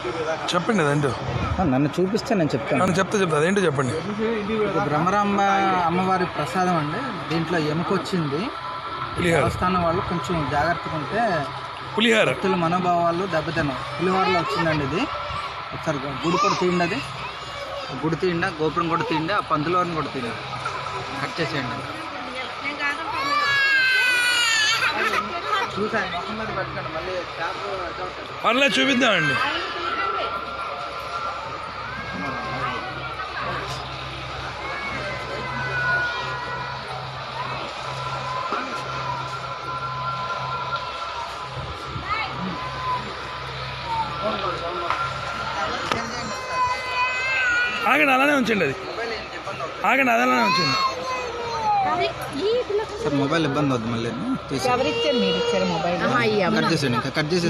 చెప్పండి అదేంటో. నన్ను చూపిస్తే నేను చెప్తాను. నన్ను చెప్తా అదేంటో చెప్పండి. బ్రహ్మరాంబ అమ్మవారి ప్రసాదం అండి. దీంట్లో ఎముకొచ్చింది. దేవస్థానం వాళ్ళు కొంచెం జాగ్రత్తగా ఉంటే పులిహోర భక్తుల మనోభావాలు దెబ్బతిన్నాం. పులిహోరలో వచ్చిందండి ఇది. ఒకసారి గుడి కూడా తీయండి. అది గుడి తీయండి, గోపురం కూడా తీయండి, ఆ పందులోని కూడా తీయండి. కట్ చేసేయండి. చూసాను మొహం మీద పెట్టండి. మళ్ళీ పర్లేదు చూపిద్దామండి. ఆగండి, అలానే ఉంచండి. అది ఆగండి, అలానే ఉంచండి. సార్ మొబైల్ ఇబ్బంది వద్దు. మళ్ళీ ఎవరిచ్చారు? మీరు ఇచ్చారు మొబైల్. కట్ చేసేయండి. ఇంకా కట్ చేసి